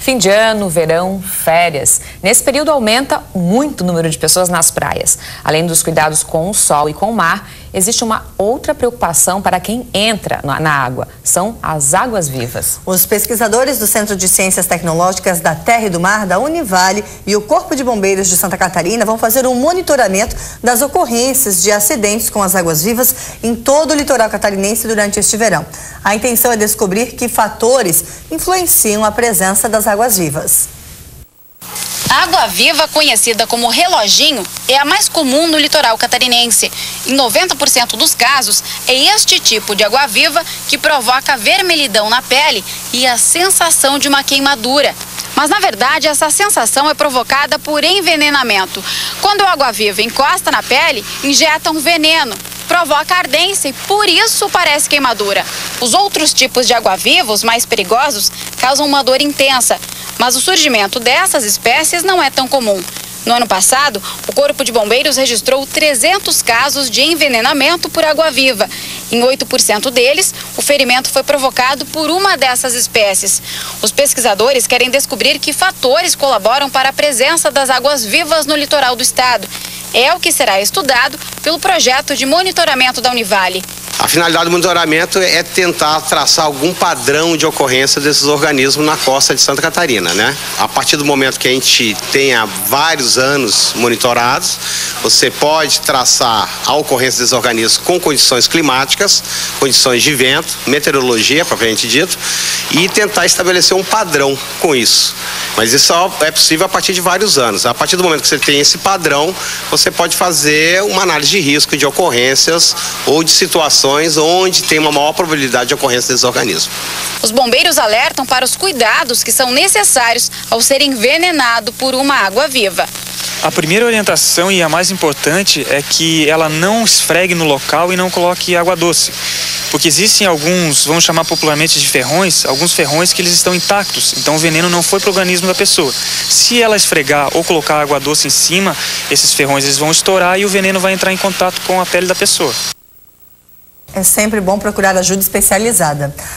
Fim de ano, verão, férias. Nesse período aumenta muito o número de pessoas nas praias. Além dos cuidados com o sol e com o mar, existe uma outra preocupação para quem entra na água. São as águas-vivas. Os pesquisadores do Centro de Ciências Tecnológicas da Terra e do Mar, da Univale, e o Corpo de Bombeiros de Santa Catarina vão fazer um monitoramento das ocorrências de acidentes com as águas-vivas em todo o litoral catarinense durante este verão. A intenção é descobrir que fatores influenciam a presença das águas-vivas. A água-viva, conhecida como reloginho, é a mais comum no litoral catarinense. Em 90% dos casos, é este tipo de água-viva que provoca vermelhidão na pele e a sensação de uma queimadura. Mas, na verdade, essa sensação é provocada por envenenamento. Quando a água-viva encosta na pele, injeta um veneno, provoca ardência e por isso parece queimadura. Os outros tipos de água-viva, os mais perigosos, causam uma dor intensa. Mas o surgimento dessas espécies não é tão comum. No ano passado, o Corpo de Bombeiros registrou 300 casos de envenenamento por água-viva. Em 8% deles, o ferimento foi provocado por uma dessas espécies. Os pesquisadores querem descobrir que fatores colaboram para a presença das águas-vivas no litoral do estado. É o que será estudado pelo projeto de monitoramento da Univale. A finalidade do monitoramento é tentar traçar algum padrão de ocorrência desses organismos na costa de Santa Catarina, né? A partir do momento que a gente tenha vários anos monitorados, você pode traçar a ocorrência desses organismos com condições climáticas, condições de vento, meteorologia, propriamente dito, e tentar estabelecer um padrão com isso. Mas isso só é possível a partir de vários anos. A partir do momento que você tem esse padrão, você pode fazer uma análise de risco de ocorrências ou de situações onde tem uma maior probabilidade de ocorrência desses organismos. Os bombeiros alertam para os cuidados que são necessários ao ser envenenado por uma água-viva. A primeira orientação e a mais importante é que ela não esfregue no local e não coloque água doce. Porque existem alguns, vamos chamar popularmente de ferrões, alguns ferrões que eles estão intactos, então o veneno não foi para o organismo da pessoa. Se ela esfregar ou colocar água doce em cima, esses ferrões eles vão estourar e o veneno vai entrar em contato com a pele da pessoa. É sempre bom procurar ajuda especializada.